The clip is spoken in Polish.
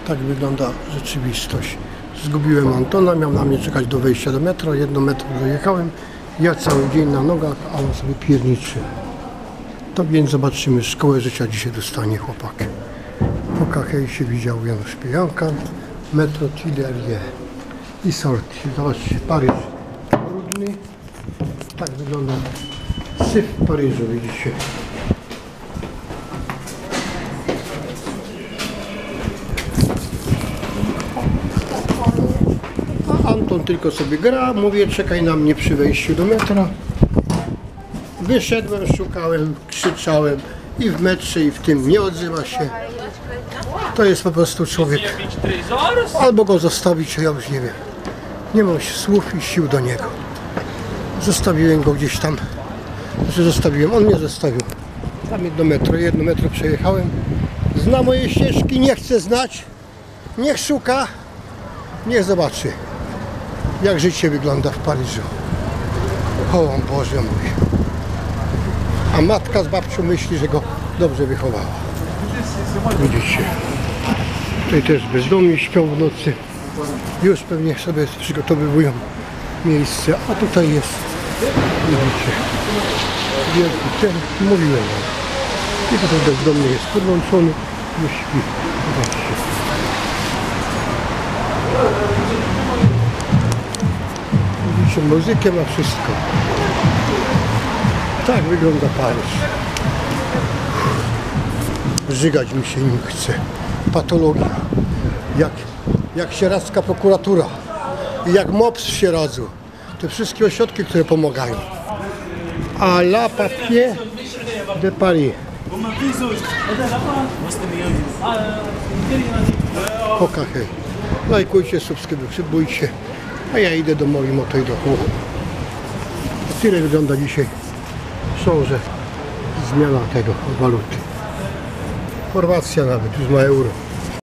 Tak wygląda rzeczywistość. Zgubiłem Antona, miał na mnie czekać do wejścia do metra, 1 metr dojechałem. Ja cały dzień na nogach, a on sobie pierniczy. To więc zobaczymy, szkołę życia dzisiaj dostanie chłopak. Po Kachej się widział Janusz Pijanka, metro Tillerie i sorti. Zobaczcie, Paryż brudny. Tak wygląda syf w Paryżu, widzicie. A Anton tylko sobie gra, mówię, czekaj na mnie przy wejściu do metra. Wyszedłem, szukałem, krzyczałem i w metrze, i w tym nie odzywa się. To jest po prostu człowiek. Albo go zostawić, ja już nie wiem. Nie mam słów i sił do niego. Zostawiłem go gdzieś tam. Zostawiłem, on mnie zostawił. Tam do metro, 1 metro przejechałem. Zna moje ścieżki, nie chce znać. Niech szuka, niech zobaczy, jak życie wygląda w Paryżu. O Boże mój. A matka z babcią myśli, że go dobrze wychowała. Widzicie. Tutaj też bezdomni śpią w nocy. Już pewnie sobie przygotowują miejsce. A tutaj jest, widzicie, wielki cel. Mówiłem wam. I tutaj bezdomny jest podłączony. Nie śpi. Zobaczcie. Widzicie, muzykę ma wszystko. Tak wygląda Paryż. Żygać mi się nim chce. Patologia. Jak sieradzka prokuratura. I jak MOPS w Sieradzu. Te wszystkie ośrodki, które pomagają. A la papier de Paris. Po Kachej. Lajkujcie, subskrybujcie. A ja idę do mojej moto i do chłopu. Tyle wygląda dzisiaj. Są, że zmiana tego waluty. Chorwacja nawet już ma euro.